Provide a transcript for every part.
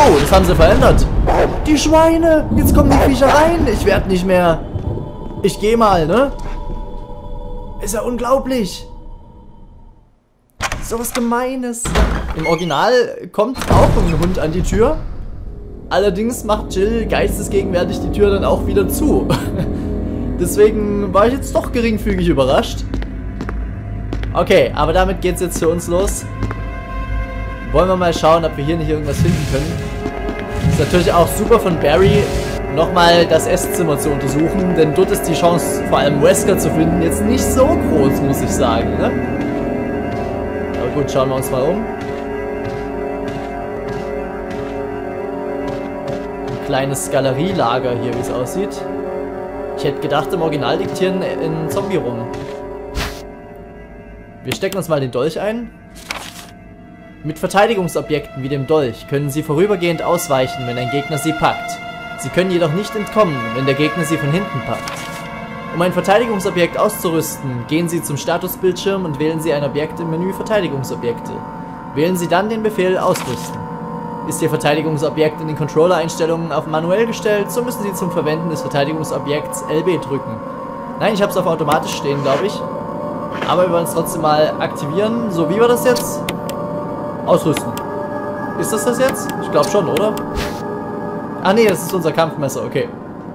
Oh, das haben sie verändert. Die Schweine. Jetzt kommen die Viecher rein. Ich werde nicht mehr... Ich gehe mal, ne? Ist ja unglaublich. So was Gemeines. Im Original kommt auch ein Hund an die Tür. Allerdings macht Jill geistesgegenwärtig die Tür dann auch wieder zu. Deswegen war ich jetzt doch geringfügig überrascht. Okay, aber damit geht's jetzt für uns los. Wollen wir mal schauen, ob wir hier nicht irgendwas finden können. Ist natürlich auch super von Barry, nochmal das Esszimmer zu untersuchen, denn dort ist die Chance, vor allem Wesker zu finden, jetzt nicht so groß, muss ich sagen, ne? Aber gut, schauen wir uns mal um. Ein kleines Galerielager hier, wie es aussieht. Ich hätte gedacht, im Original liegt hier ein Zombie rum. Wir stecken uns mal den Dolch ein. Mit Verteidigungsobjekten wie dem Dolch können Sie vorübergehend ausweichen, wenn ein Gegner Sie packt. Sie können jedoch nicht entkommen, wenn der Gegner Sie von hinten packt. Um ein Verteidigungsobjekt auszurüsten, gehen Sie zum Statusbildschirm und wählen Sie ein Objekt im Menü Verteidigungsobjekte. Wählen Sie dann den Befehl Ausrüsten. Ist Ihr Verteidigungsobjekt in den Controller-Einstellungen auf manuell gestellt, so müssen Sie zum Verwenden des Verteidigungsobjekts LB drücken. Nein, ich habe es auf automatisch stehen, glaube ich. Aber wir wollen es trotzdem mal aktivieren. So, wie war das jetzt? Ausrüsten. Ist das jetzt? Ich glaube schon, oder? Ah nee, das ist unser Kampfmesser, okay.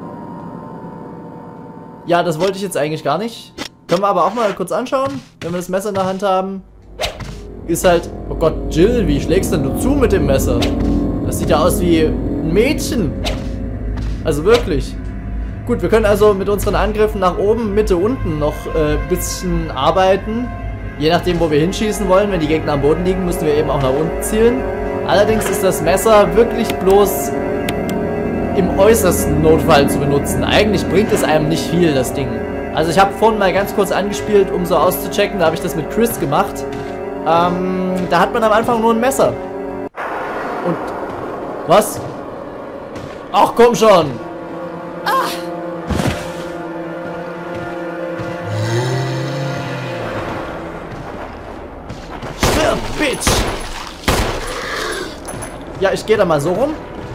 Ja, das wollte ich jetzt eigentlich gar nicht. Können wir aber auch mal kurz anschauen, wenn wir das Messer in der Hand haben. Ist halt... Oh Gott, Jill, wie schlägst denn du zu mit dem Messer? Das sieht ja aus wie ein Mädchen. Also wirklich. Gut, wir können also mit unseren Angriffen nach oben, Mitte, unten noch ein bisschen arbeiten. Je nachdem, wo wir hinschießen wollen. Wenn die Gegner am Boden liegen, müssen wir eben auch nach unten zielen. Allerdings ist das Messer wirklich bloß im äußersten Notfall zu benutzen. Eigentlich bringt es einem nicht viel, das Ding. Also ich habe vorhin mal ganz kurz angespielt, um so auszuchecken. Da habe ich das mit Chris gemacht. Da hat man am Anfang nur ein Messer. Und... Was? Ach, komm schon! Ah. Stirb, Bitch! Ja, ich gehe da mal so rum.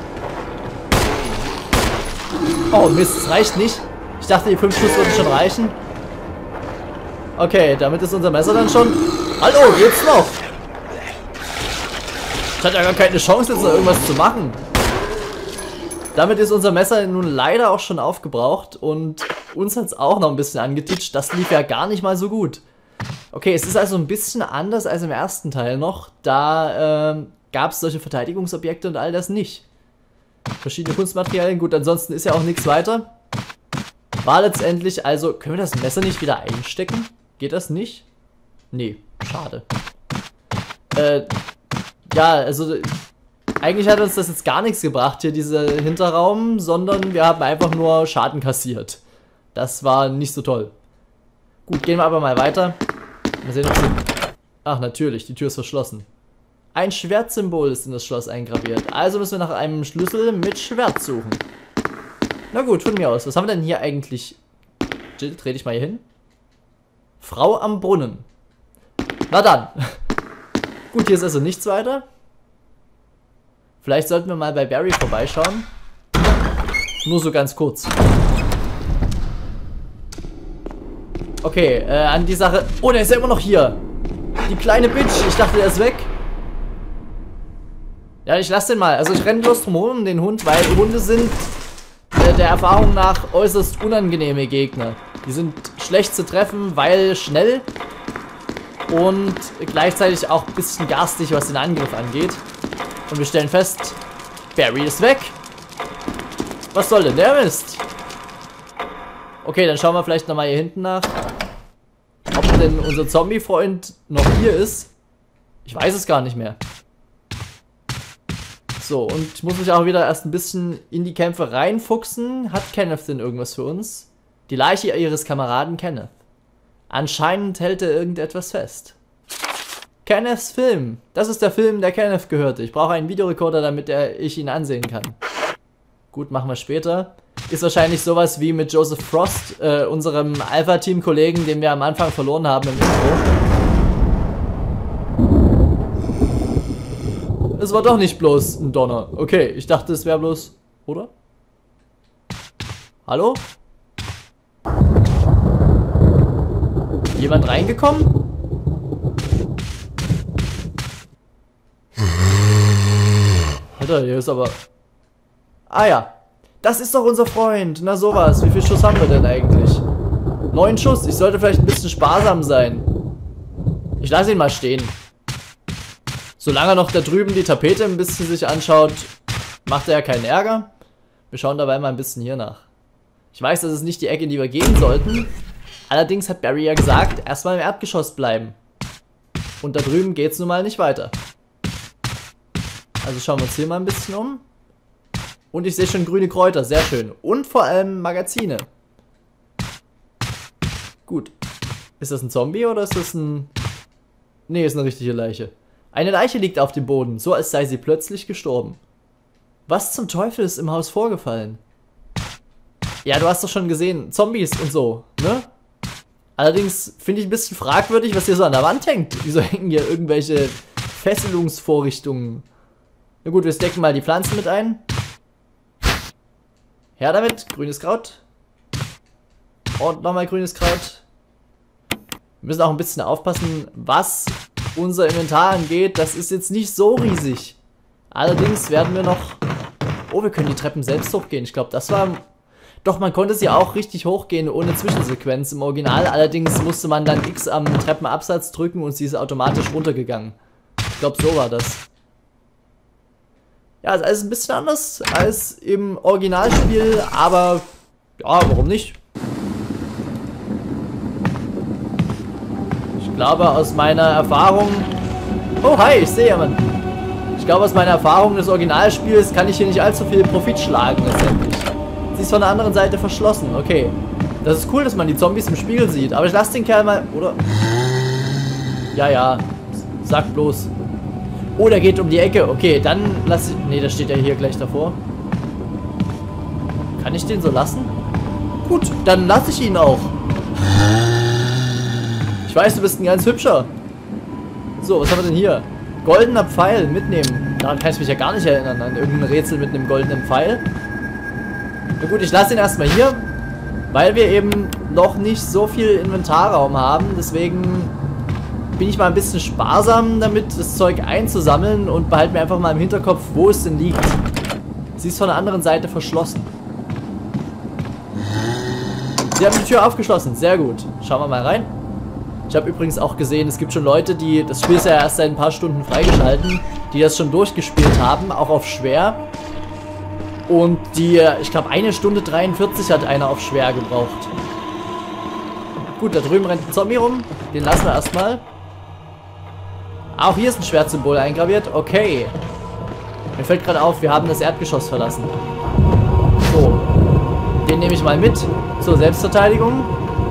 Oh Mist, das reicht nicht. Ich dachte, die 5 Schuss würden schon reichen. Okay, damit ist unser Messer dann schon... Hallo, geht's noch? Ich hatte ja gar keine Chance, jetzt noch irgendwas zu machen. Damit ist unser Messer nun leider auch schon aufgebraucht. Und uns hat es auch noch ein bisschen angetitscht. Das lief ja gar nicht mal so gut. Okay, es ist also ein bisschen anders als im ersten Teil noch. Da gab es solche Verteidigungsobjekte und all das nicht. Verschiedene Kunstmaterialien. Gut, ansonsten ist ja auch nichts weiter. War letztendlich, also, können wir das Messer nicht wieder einstecken? Geht das nicht? Nee, schade. Ja, also, eigentlich hat uns das jetzt gar nichts gebracht, hier dieser Hinterraum, sondern wir haben einfach nur Schaden kassiert. Das war nicht so toll. Gut, gehen wir aber mal weiter. Mal sehen, ob sie... Ach, natürlich, die Tür ist verschlossen. Ein Schwertsymbol ist in das Schloss eingraviert. Also müssen wir nach einem Schlüssel mit Schwert suchen. Na gut, von mir aus. Was haben wir denn hier eigentlich? Jill, dreh dich mal hier hin. Frau am Brunnen. Na dann. Gut, hier ist also nichts weiter. Vielleicht sollten wir mal bei Barry vorbeischauen. Nur so ganz kurz. Okay, an die Sache... Oh, der ist ja immer noch hier. Die kleine Bitch. Ich dachte, der ist weg. Ja, ich lasse den mal. Also ich renne bloß drum herum um den Hund, weil Hunde sind der Erfahrung nach äußerst unangenehme Gegner. Die sind schlecht zu treffen, weil schnell und gleichzeitig auch ein bisschen garstig, was den Angriff angeht. Und wir stellen fest, Barry ist weg. Was soll denn der Mist? Okay, dann schauen wir vielleicht nochmal hier hinten nach. Ob denn unser Zombie-Freund noch hier ist. Ich weiß es gar nicht mehr. So, und ich muss mich auch wieder erst ein bisschen in die Kämpfe reinfuchsen. Hat Kenneth denn irgendwas für uns? Die Leiche ihres Kameraden Kenneth. Anscheinend hält er irgendetwas fest. Kenneths Film. Das ist der Film, der Kenneth gehörte. Ich brauche einen Videorekorder, damit ich ihn ansehen kann. Gut, machen wir später. Ist wahrscheinlich sowas wie mit Joseph Frost, unserem Alpha-Team-Kollegen, den wir am Anfang verloren haben im Intro. es war doch nicht bloß ein Donner. Okay, ich dachte, es wäre bloß... Oder? Hallo? Jemand reingekommen? Alter, hier ist aber... Ah ja. Das ist doch unser Freund. Na sowas. Wie viel Schuss haben wir denn eigentlich? 9 Schuss. Ich sollte vielleicht ein bisschen sparsam sein. Ich lasse ihn mal stehen. Solange er noch da drüben die Tapete ein bisschen sich anschaut, macht er ja keinen Ärger. Wir schauen dabei mal ein bisschen hier nach. Ich weiß, das ist nicht die Ecke, in die wir gehen sollten. Allerdings hat Barry ja gesagt, erstmal im Erdgeschoss bleiben. Und da drüben geht es nun mal nicht weiter. Also schauen wir uns hier mal ein bisschen um. Und ich sehe schon grüne Kräuter, sehr schön. Und vor allem Magazine. Gut. Ist das ein Zombie oder ist das ein... Nee, ist eine richtige Leiche. Eine Leiche liegt auf dem Boden, so als sei sie plötzlich gestorben. Was zum Teufel ist im Haus vorgefallen? Ja, du hast doch schon gesehen, Zombies und so, ne? Allerdings finde ich ein bisschen fragwürdig, was hier so an der Wand hängt. Wieso hängen hier irgendwelche Fesselungsvorrichtungen? Na gut, wir stecken mal die Pflanzen mit ein. Her damit, grünes Kraut. Und nochmal grünes Kraut. Wir müssen auch ein bisschen aufpassen, was unser Inventar angeht. Das ist jetzt nicht so riesig. Allerdings werden wir noch... Oh, wir können die Treppen selbst hochgehen. Ich glaube, das war... Doch, man konnte sie auch richtig hochgehen ohne Zwischensequenz im Original. Allerdings musste man dann X am Treppenabsatz drücken und sie ist automatisch runtergegangen. Ich glaube, so war das. Ja, ist alles ein bisschen anders als im Originalspiel, aber ja, warum nicht? Ich glaube, aus meiner Erfahrung... Oh, hi, ich sehe jemanden. Ich glaube, aus meiner Erfahrung des Originalspiels kann ich hier nicht allzu viel Profit schlagen, letztendlich. Sie ist von der anderen Seite verschlossen, okay. Das ist cool, dass man die Zombies im Spiegel sieht, aber ich lasse den Kerl mal, oder? Ja, ja, sag bloß. Oh, der geht um die Ecke, okay, dann lass ich... Ne, das steht ja hier gleich davor. Kann ich den so lassen? Gut, dann lasse ich ihn auch. Ich weiß, du bist ein ganz hübscher. So, was haben wir denn hier? Goldener Pfeil, mitnehmen. Daran kann ich mich ja gar nicht erinnern, an irgendein Rätsel mit einem goldenen Pfeil. Na gut, ich lasse ihn erstmal hier, weil wir eben noch nicht so viel Inventarraum haben. Deswegen bin ich mal ein bisschen sparsam damit, das Zeug einzusammeln und behalte mir einfach mal im Hinterkopf, wo es denn liegt. Sie ist von der anderen Seite verschlossen. Sie haben die Tür aufgeschlossen, sehr gut. Schauen wir mal rein. Ich habe übrigens auch gesehen, es gibt schon Leute, die, das Spiel ist ja erst seit ein paar Stunden freigeschalten, die das schon durchgespielt haben, auch auf schwer. Und die, ich glaube 1 Stunde 43 hat einer auf schwer gebraucht. Gut, da drüben rennt ein Zombie rum, den lassen wir erstmal. Auch hier ist ein Schwertsymbol eingraviert, okay. Mir fällt gerade auf, wir haben das Erdgeschoss verlassen. So, den nehme ich mal mit zur Selbstverteidigung.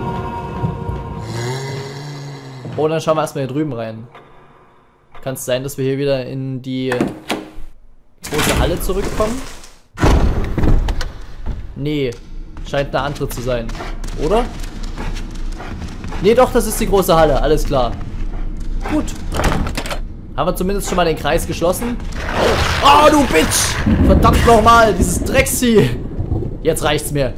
Und dann schauen wir erstmal hier drüben rein. Kann es sein, dass wir hier wieder in die große Halle zurückkommen? Nee, scheint eine andere zu sein. Oder? Nee, doch, das ist die große Halle. Alles klar. Gut. Haben wir zumindest schon mal den Kreis geschlossen. Oh, du Bitch! Verdammt nochmal, dieses Drecksvieh. Jetzt reicht's mir.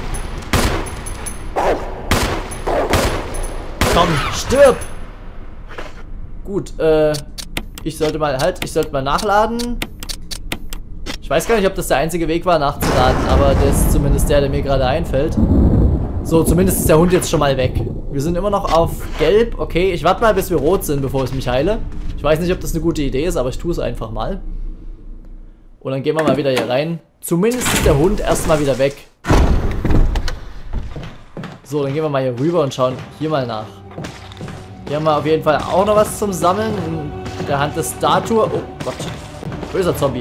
Komm, stirb! Gut, ich sollte mal nachladen. Ich weiß gar nicht, ob das der einzige Weg war, nachzuladen, aber das ist zumindest der mir gerade einfällt. So, zumindest ist der Hund jetzt schon mal weg. Wir sind immer noch auf Gelb. Okay, ich warte mal, bis wir rot sind, bevor ich mich heile. Ich weiß nicht, ob das eine gute Idee ist, aber ich tue es einfach mal. Und dann gehen wir mal wieder hier rein. Zumindest ist der Hund erstmal wieder weg. So, dann gehen wir mal hier rüber und schauen hier mal nach. Hier haben wir auf jeden Fall auch noch was zum Sammeln. In der Hand des Statue. Oh Gott. Böser Zombie.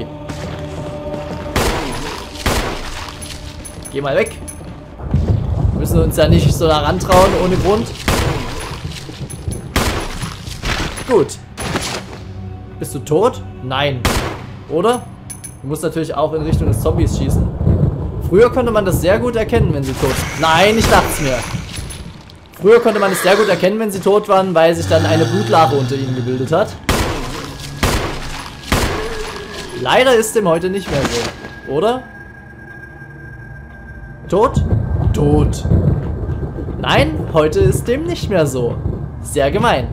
Geh mal weg. Wir müssen uns ja nicht so nah rantrauen ohne Grund. Gut. Bist du tot? Nein. Oder? Du musst natürlich auch in Richtung des Zombies schießen. Früher konnte man das sehr gut erkennen, wenn sie tot sind. Nein, ich dachte es mir. Früher konnte man es sehr gut erkennen, wenn sie tot waren, weil sich dann eine Blutlache unter ihnen gebildet hat. Leider ist dem heute nicht mehr so. Oder? Tot? Tot. Nein, heute ist dem nicht mehr so. Sehr gemein.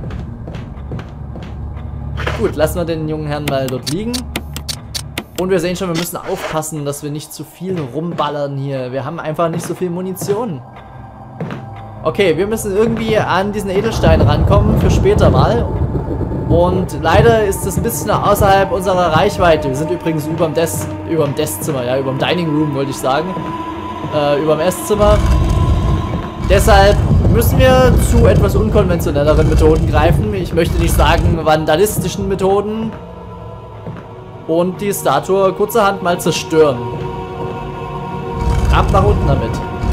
Gut, lassen wir den jungen Herrn mal dort liegen. Und wir sehen schon, wir müssen aufpassen, dass wir nicht zu viel rumballern hier. Wir haben einfach nicht so viel Munition. Okay, wir müssen irgendwie an diesen Edelstein rankommen für später mal. Und leider ist das ein bisschen außerhalb unserer Reichweite. Wir sind übrigens über dem Desszimmer, ja, über dem Dining Room wollte ich sagen. Über dem Esszimmer. Deshalb müssen wir zu etwas unkonventionelleren Methoden greifen. Ich möchte nicht sagen vandalistischen Methoden. Und die Statue kurzerhand mal zerstören. Ab nach unten damit.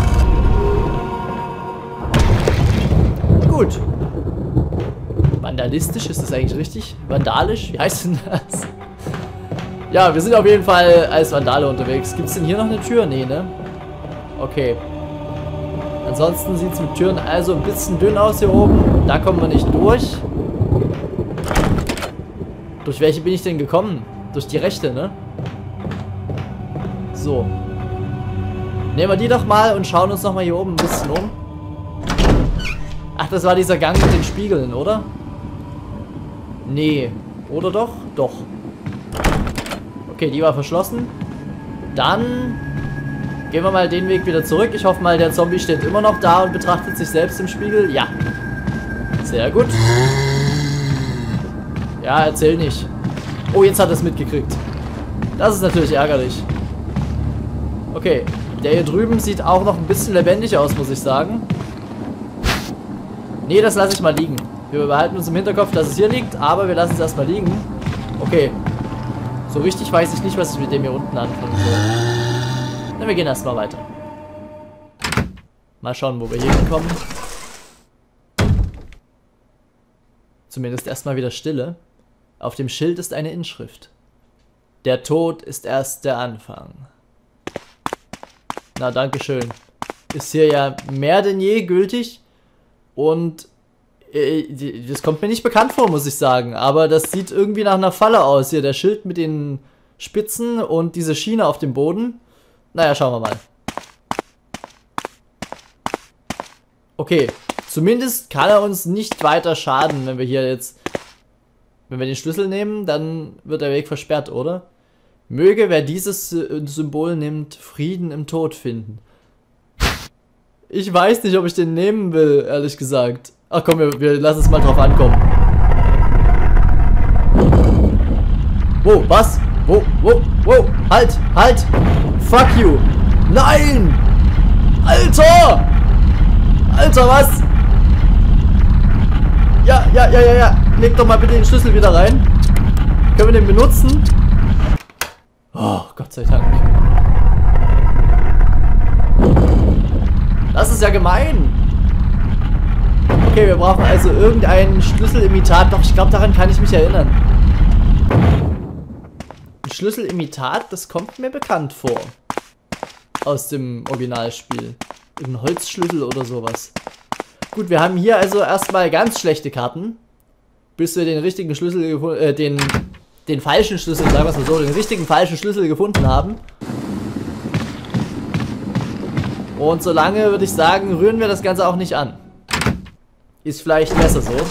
Gut. Vandalistisch, ist das eigentlich richtig? Vandalisch? Wie heißt denn das? Ja, wir sind auf jeden Fall als Vandale unterwegs. Gibt es denn hier noch eine Tür? Nee, ne? Okay. Ansonsten sieht es mit Türen also ein bisschen dünn aus hier oben. Da kommen wir nicht durch. Durch welche bin ich denn gekommen? Durch die rechte, ne? So. Nehmen wir die doch mal und schauen uns nochmal hier oben ein bisschen um. Ach, das war dieser Gang mit den Spiegeln, oder? Nee. Oder doch? Doch. Okay, die war verschlossen. Dann gehen wir mal den Weg wieder zurück. Ich hoffe mal, der Zombie steht immer noch da und betrachtet sich selbst im Spiegel. Ja. Sehr gut. Ja, erzähl nicht. Oh, jetzt hat er es mitgekriegt. Das ist natürlich ärgerlich. Okay. Der hier drüben sieht auch noch ein bisschen lebendig aus, muss ich sagen. Nee, das lasse ich mal liegen. Wir behalten uns im Hinterkopf, dass es hier liegt, aber wir lassen es erstmal liegen. Okay. So richtig weiß ich nicht, was ich mit dem hier unten anfangen soll. Na, wir gehen erstmal weiter. Mal schauen, wo wir hier hinkommen. Zumindest erstmal wieder Stille. Auf dem Schild ist eine Inschrift. Der Tod ist erst der Anfang. Na, dankeschön. Ist hier ja mehr denn je gültig. Und das kommt mir nicht bekannt vor, muss ich sagen. Aber das sieht irgendwie nach einer Falle aus. Hier der Schild mit den Spitzen und diese Schiene auf dem Boden. Naja, schauen wir mal. Okay. Zumindest kann er uns nicht weiter schaden, wenn wir hier jetzt... Wenn wir den Schlüssel nehmen, dann wird der Weg versperrt, oder? Möge, wer dieses Symbol nimmt, Frieden im Tod finden. Ich weiß nicht, ob ich den nehmen will, ehrlich gesagt. Ach komm, wir lassen es mal drauf ankommen. Wo, was? Wo, halt, halt! Fuck you! Nein! Alter! Alter, was? Ja. Leg doch mal bitte den Schlüssel wieder rein. Können wir den benutzen? Oh, Gott sei Dank. Das ist ja gemein. Okay, wir brauchen also irgendein Schlüsselimitat. Doch, ich glaube, daran kann ich mich erinnern. Ein Schlüsselimitat, das kommt mir bekannt vor. Aus dem Originalspiel. Irgendein Holzschlüssel oder sowas. Gut, wir haben hier also erstmal ganz schlechte Karten. Bis wir den richtigen Schlüssel, den falschen Schlüssel, sagen wir es mal so, den richtigen falschen Schlüssel gefunden haben. Und solange würde ich sagen, rühren wir das Ganze auch nicht an. Ist vielleicht besser so.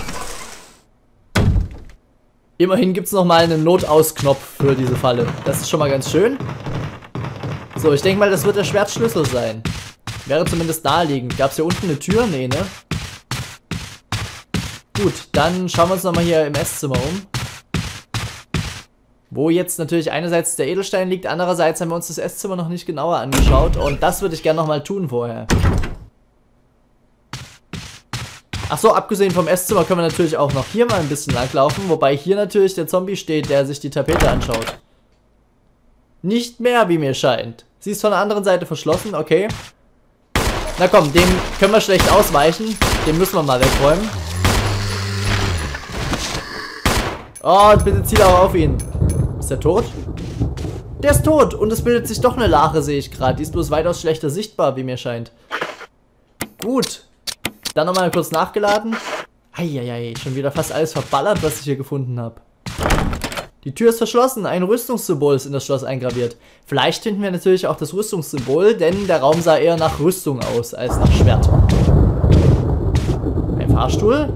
Immerhin gibt es nochmal einen Notausknopf für diese Falle. Das ist schon mal ganz schön. So, ich denke mal, das wird der Schwertschlüssel sein. Wäre zumindest naheliegend. Gab es hier unten eine Tür? Nee, ne? Gut, dann schauen wir uns nochmal hier im Esszimmer um. Wo jetzt natürlich einerseits der Edelstein liegt, andererseits haben wir uns das Esszimmer noch nicht genauer angeschaut. Und das würde ich gerne nochmal tun vorher. Achso, abgesehen vom Esszimmer können wir natürlich auch noch hier mal ein bisschen langlaufen. Wobei hier natürlich der Zombie steht, der sich die Tapete anschaut. Nicht mehr, wie mir scheint. Sie ist von der anderen Seite verschlossen, okay. Na komm, dem können wir schlecht ausweichen. Den müssen wir mal wegräumen. Oh, bitte ziel auch auf ihn. Ist der tot? Der ist tot und es bildet sich doch eine Lache, sehe ich gerade. Die ist bloß weitaus schlechter sichtbar, wie mir scheint. Gut. Dann nochmal kurz nachgeladen. Eieiei, schon wieder fast alles verballert, was ich hier gefunden habe. Die Tür ist verschlossen. Ein Rüstungssymbol ist in das Schloss eingraviert. Vielleicht finden wir natürlich auch das Rüstungssymbol, denn der Raum sah eher nach Rüstung aus als nach Schwert. Ein Fahrstuhl?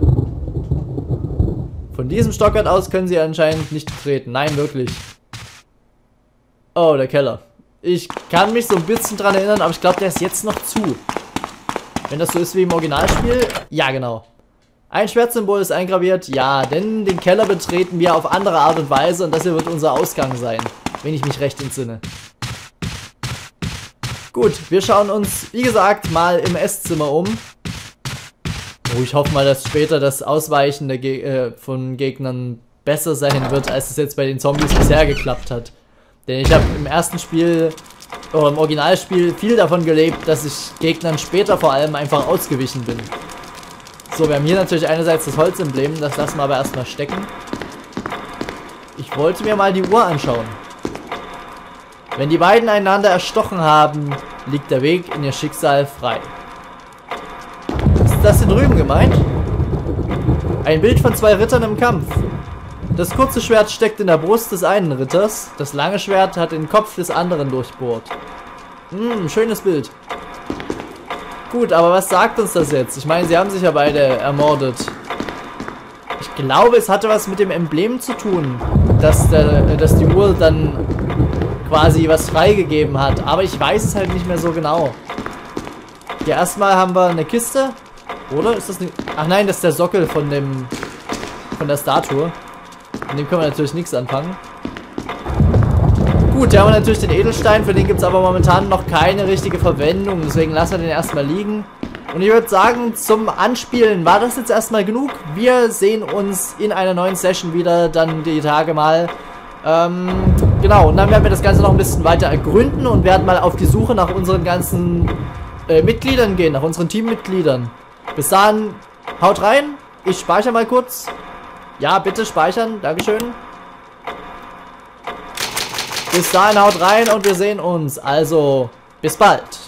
Von diesem Stockwerk aus können sie anscheinend nicht betreten. Nein, wirklich. Oh, der Keller. Ich kann mich so ein bisschen dran erinnern, aber ich glaube, der ist jetzt noch zu. Wenn das so ist wie im Originalspiel. Ja, genau. Ein Schwertsymbol ist eingraviert. Ja, denn den Keller betreten wir auf andere Art und Weise. Und das hier wird unser Ausgang sein. Wenn ich mich recht entsinne. Gut, wir schauen uns, wie gesagt, mal im Esszimmer um. Oh, ich hoffe mal, dass später das Ausweichen von Gegnern besser sein wird, als es jetzt bei den Zombies bisher geklappt hat. Denn ich habe im ersten Spiel, oder im Originalspiel, viel davon gelebt, dass ich Gegnern später vor allem einfach ausgewichen bin. So, wir haben hier natürlich einerseits das Holzemblem, das lassen wir aber erstmal stecken. Ich wollte mir mal die Uhr anschauen. Wenn die beiden einander erstochen haben, liegt der Weg in ihr Schicksal frei. Ist das hier drüben gemeint? Ein Bild von zwei Rittern im Kampf. Das kurze Schwert steckt in der Brust des einen Ritters, das lange Schwert hat den Kopf des anderen durchbohrt. Schönes Bild. Gut, aber was sagt uns das jetzt? Ich meine, sie haben sich ja beide ermordet. Ich glaube, es hatte was mit dem Emblem zu tun, dass die Uhr dann quasi was freigegeben hat. Aber ich weiß es halt nicht mehr so genau. Hier erstmal haben wir eine Kiste. Oder? Ist das eine... Ach nein, das ist der Sockel von der Statue. Mit dem können wir natürlich nichts anfangen. Gut, hier haben wir natürlich den Edelstein, für den gibt es aber momentan noch keine richtige Verwendung, deswegen lassen wir den erstmal liegen. Und ich würde sagen, zum Anspielen war das jetzt erstmal genug. Wir sehen uns in einer neuen Session wieder, dann die Tage mal. Genau, und dann werden wir das Ganze noch ein bisschen weiter ergründen und werden mal auf die Suche nach unseren ganzen Mitgliedern gehen, nach unseren Teammitgliedern. Bis dahin, haut rein, ich speichere mal kurz. Ja, bitte speichern, Dankeschön. Bis dahin haut rein und wir sehen uns. Also, bis bald.